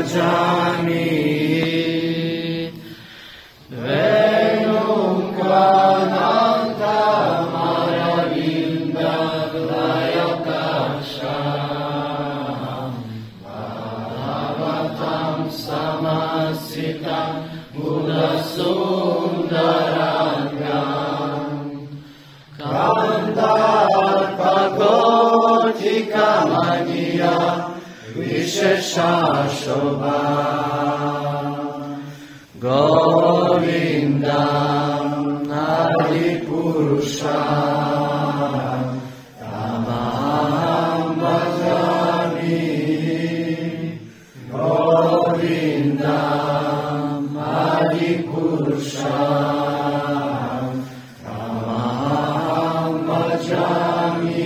bhajami Venum Kanantam Aravinda Dayakasham Bhagavatam Samasitam Buddha Sundarangam Kandar Bhagoti Kamaniya Vishesha Shobha Govindam Adipurusha Tamaham Bhajami Govindam Adipurusha Tamaham Bhajami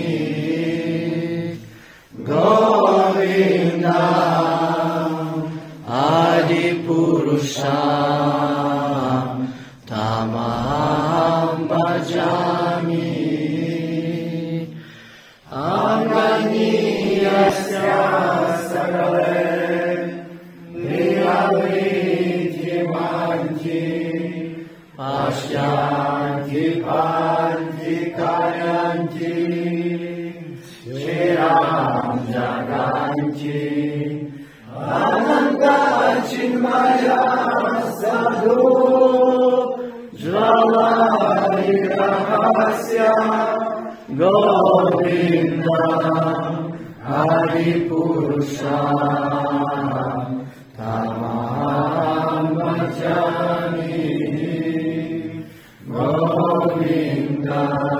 Govindam Adipurusha Tamaham Bhajami Anganiyasya Sagale Niyavridhimanti Pashyanti Panti Karyanti Shiram Jaganti Ananda Chinmaya Sadhu Jvalarigrahasya Govinda Adipurusha Tamaham Bhajami Govinda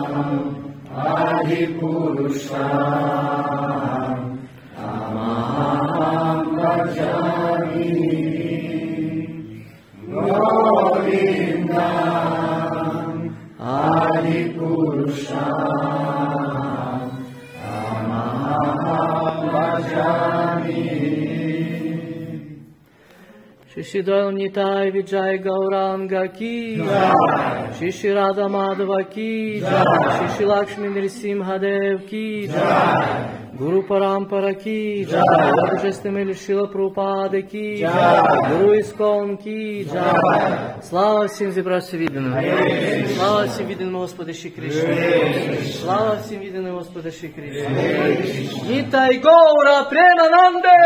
Adipurusha Tamaham Bhajami Govinda Adipurusha Tamaham Bhajami Shri Dayal Nitai Vijay Gauranga Ki Jai Shri Radha Madhava Ki Jai Shri Lakshmi Nrsimhadev Ki Jai Guru Parampara Ki Jai Божественный Шрила Прабхупада Ki Jai Guru Искон Ki Jai Слава всем зебравшим видным Слава всем видным Господа Шри Кришне Слава всем видным Господа Шри Кришне Нитай Гаура Премананде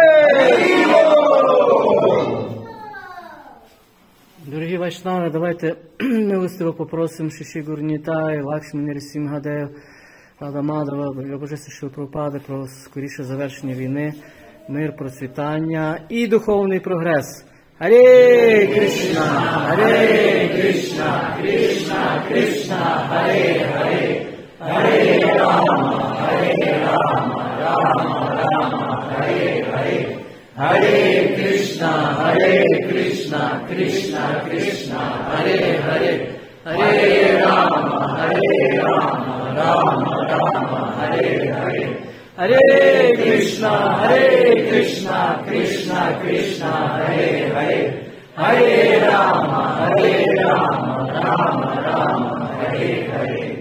Дорогі вайшнави, давайте милостиво попросимо Шиші Гуру Нітай, Лакшмі Нрсимхадев, Рада Мадхава, Божественного Шрила Прабхупади про скоріше завершення війни, мир, процвітання і духовний прогрес. Харе Кришна, Харе Кришна, Кришна Кришна, Харе Харе, Харе Рама, Рама Рама, Харе Харе. Hare Krishna, Krishna Krishna, Hare Hare, Hare Rama, Rama Rama, Hare Hare, Hare Krishna, Krishna Krishna, Hare Hare, Hare Rama, Rama Rama, Hare Hare.